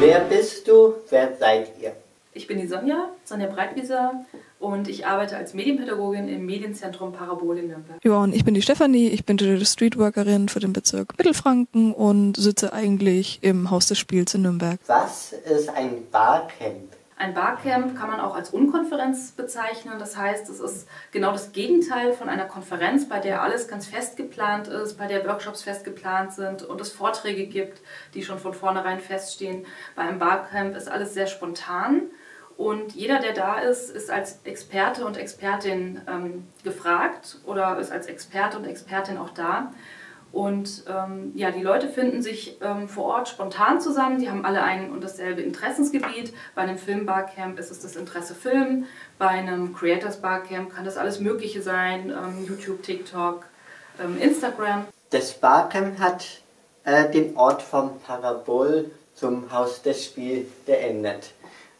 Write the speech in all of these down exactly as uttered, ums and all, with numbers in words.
Wer bist du? Wer seid ihr? Ich bin die Sonja, Sonja Breitwieser, und ich arbeite als Medienpädagogin im Medienzentrum Parabol in Nürnberg. Ja, und ich bin die Stefanie, ich bin die Streetworkerin für den Bezirk Mittelfranken und sitze eigentlich im Haus des Spiels in Nürnberg. Was ist ein Barcamp? Ein Barcamp kann man auch als Unkonferenz bezeichnen. Das heißt, es ist genau das Gegenteil von einer Konferenz, bei der alles ganz fest geplant ist, bei der Workshops fest geplant sind und es Vorträge gibt, die schon von vornherein feststehen. Bei einem Barcamp ist alles sehr spontan und jeder, der da ist, ist als Experte und Expertin ähm, gefragt oder ist als Experte und Expertin auch da. Und ähm, ja, die Leute finden sich ähm, vor Ort spontan zusammen, die haben alle ein und dasselbe Interessensgebiet. Bei einem Film-Barcamp ist es das Interesse Film, bei einem Creators-Barcamp kann das alles Mögliche sein, ähm, YouTube, TikTok, ähm, Instagram. Das Barcamp hat äh, den Ort vom Parabol zum Haus des Spiels geändert.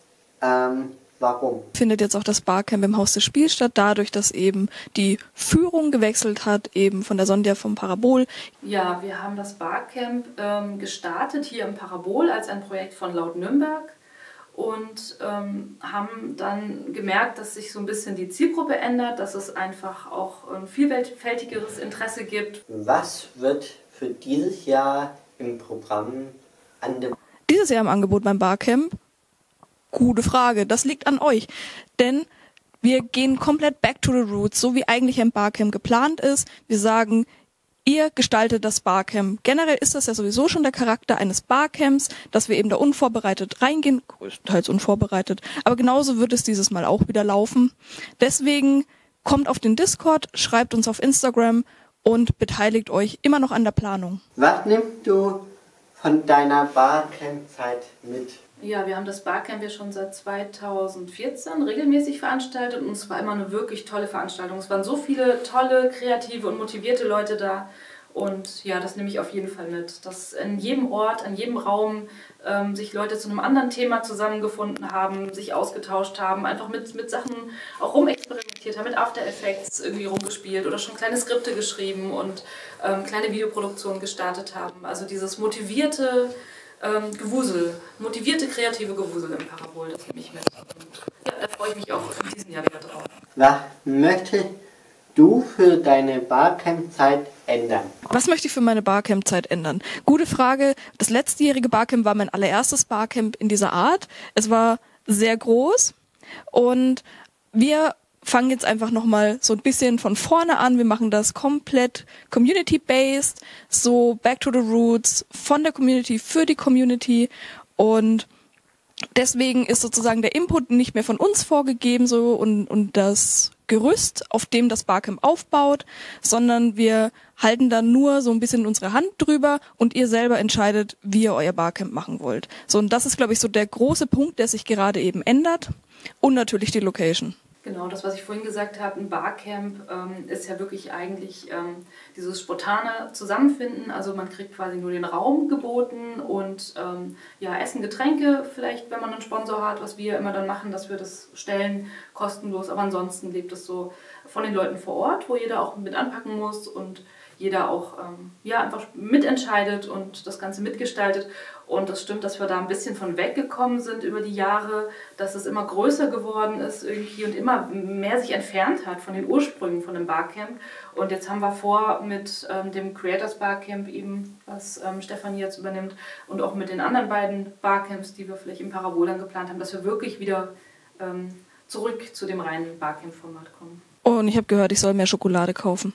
Ähm, Warum? Findet jetzt auch das Barcamp im Haus des Spiels statt, dadurch, dass eben die Führung gewechselt hat, eben von der Sonja vom Parabol. Ja, wir haben das Barcamp ähm, gestartet hier im Parabol als ein Projekt von Laut Nürnberg und ähm, haben dann gemerkt, dass sich so ein bisschen die Zielgruppe ändert, dass es einfach auch ein vielfältigeres Interesse gibt. Was wird für dieses Jahr im Programm angeboten? Dieses Jahr im Angebot beim Barcamp? Gute Frage, das liegt an euch, denn wir gehen komplett back to the roots, so wie eigentlich ein Barcamp geplant ist. Wir sagen, ihr gestaltet das Barcamp. Generell ist das ja sowieso schon der Charakter eines Barcamps, dass wir eben da unvorbereitet reingehen, größtenteils unvorbereitet, aber genauso wird es dieses Mal auch wieder laufen. Deswegen kommt auf den Discord, schreibt uns auf Instagram und beteiligt euch immer noch an der Planung. Was nimmst du von deiner Barcamp-Zeit mit? Ja, wir haben das Barcamp ja schon seit zweitausendvierzehn regelmäßig veranstaltet und es war immer eine wirklich tolle Veranstaltung. Es waren so viele tolle, kreative und motivierte Leute da und ja, das nehme ich auf jeden Fall mit. Dass in jedem Ort, an jedem Raum ähm, sich Leute zu einem anderen Thema zusammengefunden haben, sich ausgetauscht haben, einfach mit, mit Sachen auch rumexperimentiert haben, mit After Effects irgendwie rumgespielt oder schon kleine Skripte geschrieben und ähm, kleine Videoproduktionen gestartet haben. Also dieses motivierte Ähm, Gewusel, motivierte, kreative Gewusel im Parabol, das nehme ich mit. Und ja, da freue ich mich auch in diesem Jahr wieder drauf. Was möchtest du für deine Barcamp-Zeit ändern? Was möchte ich für meine Barcamp-Zeit ändern? Gute Frage. Das letztjährige Barcamp war mein allererstes Barcamp in dieser Art. Es war sehr groß und wir fangen jetzt einfach nochmal so ein bisschen von vorne an. Wir machen das komplett community-based, so back to the roots, von der Community für die Community und deswegen ist sozusagen der Input nicht mehr von uns vorgegeben so und, und das Gerüst, auf dem das Barcamp aufbaut, sondern wir halten dann nur so ein bisschen unsere Hand drüber und ihr selber entscheidet, wie ihr euer Barcamp machen wollt. So, und das ist, glaube ich, so der große Punkt, der sich gerade eben ändert und natürlich die Location. Genau, das, was ich vorhin gesagt habe, ein Barcamp ähm, ist ja wirklich eigentlich ähm, dieses spontane Zusammenfinden. Also man kriegt quasi nur den Raum geboten und ähm, ja, Essen, Getränke vielleicht, wenn man einen Sponsor hat, was wir immer dann machen, dass wir das stellen, kostenlos. Aber ansonsten lebt es so von den Leuten vor Ort, wo jeder auch mit anpacken muss und jeder auch ähm, ja, einfach mitentscheidet und das Ganze mitgestaltet. Und das stimmt, dass wir da ein bisschen von weggekommen sind über die Jahre, dass es immer größer geworden ist irgendwie und immer mehr sich entfernt hat von den Ursprüngen von dem Barcamp. Und jetzt haben wir vor mit ähm, dem Creators Barcamp eben, was ähm, Stefanie jetzt übernimmt, und auch mit den anderen beiden Barcamps, die wir vielleicht im Parabolern geplant haben, dass wir wirklich wieder ähm, zurück zu dem reinen Barcamp-Format kommen. Oh, und ich habe gehört, ich soll mehr Schokolade kaufen.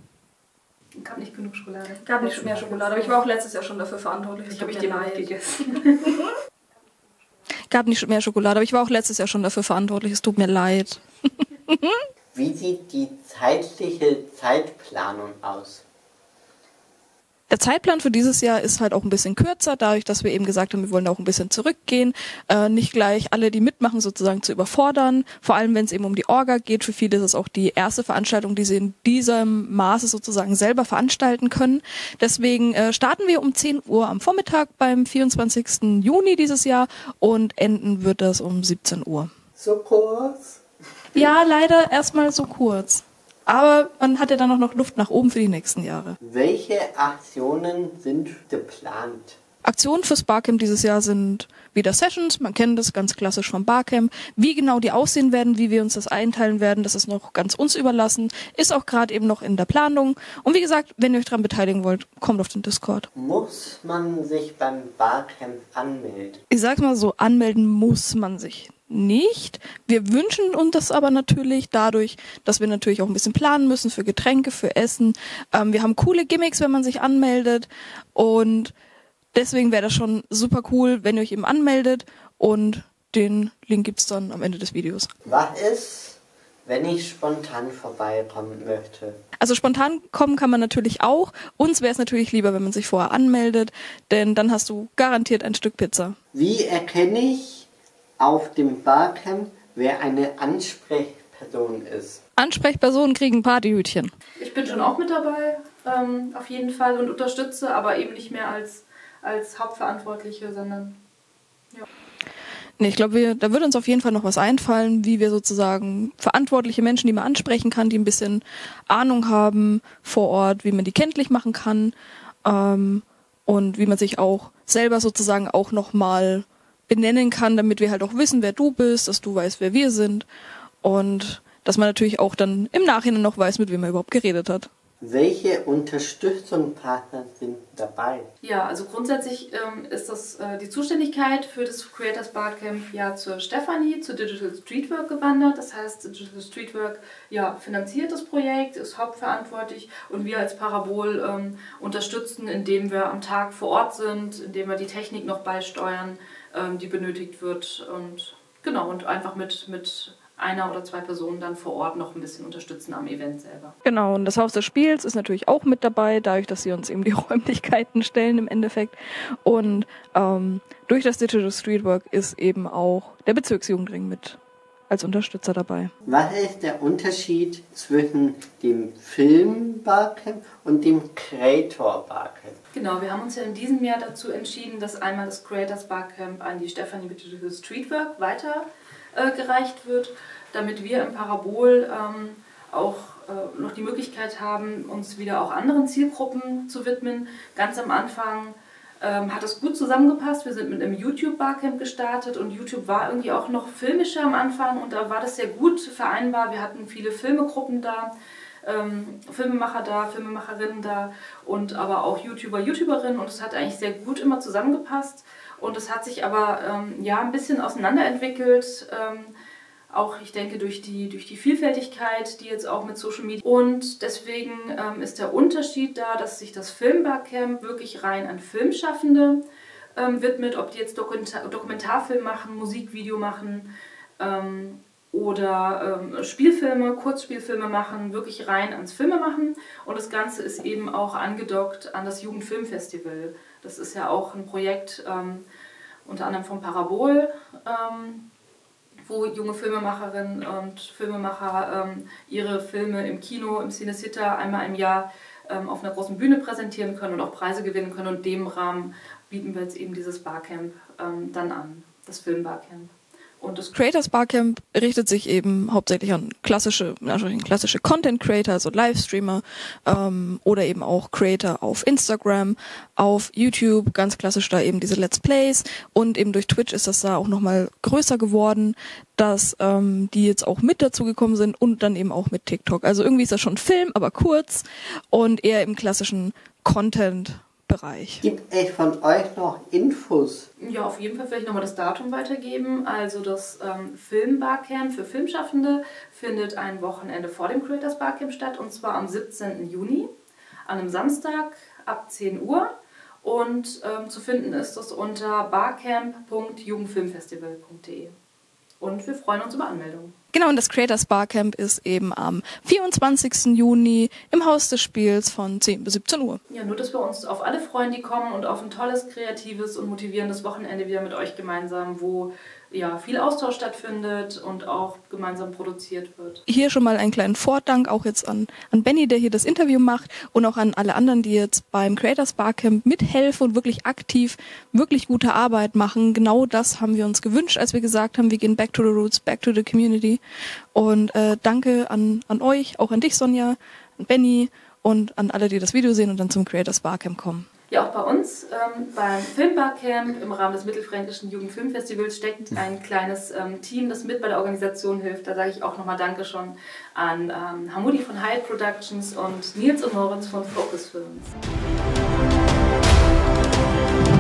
Ich habe nicht genug Schokolade. Ich habe nicht mehr Schokolade, aber ich war auch letztes Jahr schon dafür verantwortlich. Ich habe ich dir mal gegessen. Gab nicht mehr Schokolade, aber ich war auch letztes Jahr schon dafür verantwortlich. Es tut mir leid. Wie sieht die zeitliche Zeitplanung aus? Der Zeitplan für dieses Jahr ist halt auch ein bisschen kürzer, dadurch, dass wir eben gesagt haben, wir wollen auch ein bisschen zurückgehen, äh, nicht gleich alle, die mitmachen, sozusagen zu überfordern, vor allem wenn es eben um die Orga geht. Für viele ist es auch die erste Veranstaltung, die sie in diesem Maße sozusagen selber veranstalten können. Deswegen äh, starten wir um zehn Uhr am Vormittag beim vierundzwanzigsten Juni dieses Jahr und enden wird das um siebzehn Uhr. So kurz? Ja, leider erstmal so kurz. Aber man hat ja dann auch noch Luft nach oben für die nächsten Jahre. Welche Aktionen sind geplant? Aktionen fürs Barcamp dieses Jahr sind wieder Sessions, man kennt das ganz klassisch vom Barcamp. Wie genau die aussehen werden, wie wir uns das einteilen werden, das ist noch ganz uns überlassen, ist auch gerade eben noch in der Planung. Und wie gesagt, wenn ihr euch daran beteiligen wollt, kommt auf den Discord. Muss man sich beim Barcamp anmelden? Ich sag's mal so, anmelden muss man sich nicht. Wir wünschen uns das aber natürlich dadurch, dass wir natürlich auch ein bisschen planen müssen für Getränke, für Essen. Ähm, wir haben coole Gimmicks, wenn man sich anmeldet, und deswegen wäre das schon super cool, wenn ihr euch eben anmeldet, und den Link gibt's dann am Ende des Videos. Was ist, wenn ich spontan vorbeikommen möchte? Also spontan kommen kann man natürlich auch. Uns wäre es natürlich lieber, wenn man sich vorher anmeldet, denn dann hast du garantiert ein Stück Pizza. Wie erkenne ich auf dem Barcamp, wer eine Ansprechperson ist? Ansprechpersonen kriegen Partyhütchen. Ich bin schon auch mit dabei, ähm, auf jeden Fall, und unterstütze, aber eben nicht mehr als, als Hauptverantwortliche, sondern ja. Nee, ich glaube, da wird uns auf jeden Fall noch was einfallen, wie wir sozusagen verantwortliche Menschen, die man ansprechen kann, die ein bisschen Ahnung haben vor Ort, wie man die kenntlich machen kann, ähm, und wie man sich auch selber sozusagen auch nochmal benennen kann, damit wir halt auch wissen, wer du bist, dass du weißt, wer wir sind, und dass man natürlich auch dann im Nachhinein noch weiß, mit wem man überhaupt geredet hat. Welche Unterstützungspartner sind dabei? Ja, also grundsätzlich ähm, ist das äh, die Zuständigkeit für das Creators Barcamp ja zur Stefanie, zu Digital Streetwork gewandert. Das heißt, Digital Streetwork ja, finanziert das Projekt, ist hauptverantwortlich, und wir als Parabol ähm, unterstützen, indem wir am Tag vor Ort sind, indem wir die Technik noch beisteuern, ähm, die benötigt wird, und genau, und einfach mit, mit einer oder zwei Personen dann vor Ort noch ein bisschen unterstützen am Event selber. Genau, und das Haus des Spiels ist natürlich auch mit dabei, dadurch, dass sie uns eben die Räumlichkeiten stellen im Endeffekt. Und ähm, durch das Digital Streetwork ist eben auch der Bezirksjugendring mit als Unterstützer dabei. Was ist der Unterschied zwischen dem Film-Barcamp und dem Creator-Barcamp? Genau, wir haben uns ja in diesem Jahr dazu entschieden, dass einmal das Creators Barcamp an die Stefanie Digital Streetwork weiter äh, gereicht wird, damit wir im Parabol ähm, auch äh, noch die Möglichkeit haben, uns wieder auch anderen Zielgruppen zu widmen. Ganz am Anfang ähm, hat es gut zusammengepasst. Wir sind mit einem YouTube-Barcamp gestartet, und YouTube war irgendwie auch noch filmischer am Anfang, und da war das sehr gut vereinbar. Wir hatten viele Filmegruppen da, ähm, Filmemacher da, Filmemacherinnen da, und aber auch YouTuber, YouTuberinnen, und es hat eigentlich sehr gut immer zusammengepasst. Und es hat sich aber ähm, ja, ein bisschen auseinanderentwickelt, ähm, auch ich denke durch die, durch die Vielfältigkeit, die jetzt auch mit Social Media. Und deswegen ähm, ist der Unterschied da, dass sich das Filmbarcamp wirklich rein an Filmschaffende ähm, widmet, ob die jetzt Dokumentar Dokumentarfilm machen, Musikvideo machen ähm, oder ähm, Spielfilme, Kurzspielfilme machen, wirklich rein ans Filme machen. Und das Ganze ist eben auch angedockt an das Jugendfilmfestival. Das ist ja auch ein Projekt ähm, unter anderem vom Parabol, ähm, wo junge Filmemacherinnen und Filmemacher ähm, ihre Filme im Kino, im Cinecittà einmal im Jahr ähm, auf einer großen Bühne präsentieren können und auch Preise gewinnen können. Und in dem Rahmen bieten wir jetzt eben dieses Barcamp ähm, dann an, das Filmbarcamp. Und das Creators Barcamp richtet sich eben hauptsächlich an klassische, klassische Content Creator, also Livestreamer, ähm, oder eben auch Creator auf Instagram, auf YouTube, ganz klassisch da eben diese Let's Plays, und eben durch Twitch ist das da auch nochmal größer geworden, dass ähm, die jetzt auch mit dazu gekommen sind, und dann eben auch mit TikTok. Also irgendwie ist das schon Film, aber kurz und eher im klassischen Content Bereich. Gibt es von euch noch Infos? Ja, auf jeden Fall vielleicht nochmal das Datum weitergeben. Also das ähm, Filmbarcamp für Filmschaffende findet ein Wochenende vor dem Creators Barcamp statt, und zwar am siebzehnten Juni, an einem Samstag ab zehn Uhr. Und ähm, zu finden ist das unter barcamp punkt jugendfilmfestival punkt de. Und wir freuen uns über Anmeldungen. Genau, und das Creators Barcamp ist eben am vierundzwanzigsten Juni im Haus des Spiels von zehn bis siebzehn Uhr. Ja, nur dass wir uns auf alle freuen, die kommen, und auf ein tolles, kreatives und motivierendes Wochenende wieder mit euch gemeinsam, wo ja viel Austausch stattfindet und auch gemeinsam produziert wird. Hier schon mal einen kleinen Vordank auch jetzt an, an Benny, der hier das Interview macht, und auch an alle anderen, die jetzt beim Creators Barcamp mithelfen und wirklich aktiv, wirklich gute Arbeit machen. Genau das haben wir uns gewünscht, als wir gesagt haben, wir gehen back to the roots, back to the community. Und äh, danke an, an euch, auch an dich, Sonja, an Benny und an alle, die das Video sehen und dann zum Creators Barcamp kommen. Ja, auch bei uns ähm, beim Filmbarcamp im Rahmen des Mittelfränkischen Jugendfilmfestivals steckt ein kleines ähm, Team, das mit bei der Organisation hilft. Da sage ich auch nochmal Danke schon an ähm, Hamudi von Hyde Productions und Nils und Moritz von Focus Films.